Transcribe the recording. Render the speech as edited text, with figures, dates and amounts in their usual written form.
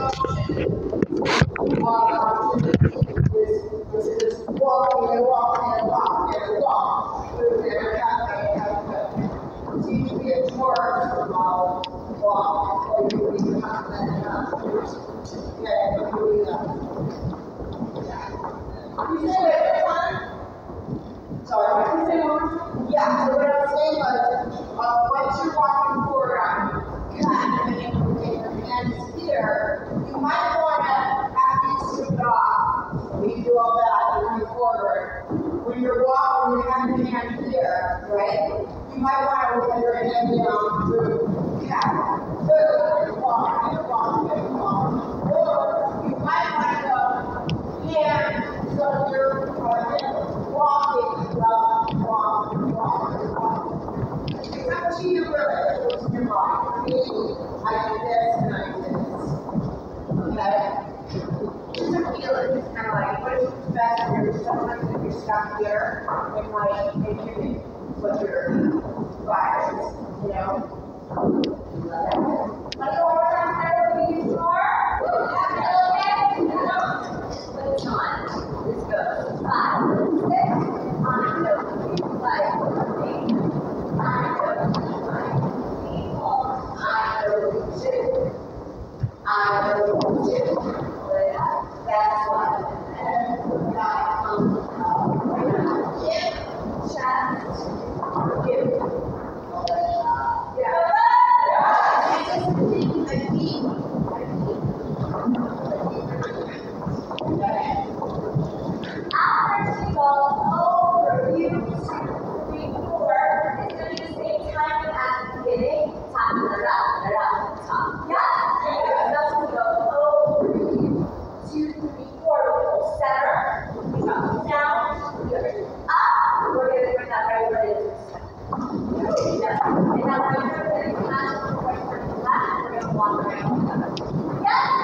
Yeah, so what I was saying was, once you're walking forward on cut and you take your hands here, you might want to, after you scoop it off, when you do all that, you move forward. When you're walking, you have your hand here, right? You might want to put your hand down through cat. So, walk, and walk, and walk. Or you might want to go hand, so you're walking, walk. It's up to you really, it's your body. Me, I do this and I do this. Okay? Just a feeling, it's kind of like, what is best for you? Sometimes if you're stuck here, it might inhibit what your virus, you know? Let's go one more time, there, we use more. Okay? Let's on. Let's go. 5, 6, on the 5, 8. That's what. After she goes over, you 2, 3, 4, it's going to be the same time as the beginning. Top, around, top. Yeah? That's going to go over, 2, 3, 4, we'll center. We go down, good. Up, we're going to bring that right foot into the center. And now right foot is going to come out, right foot is left, we're going to walk around. Yeah?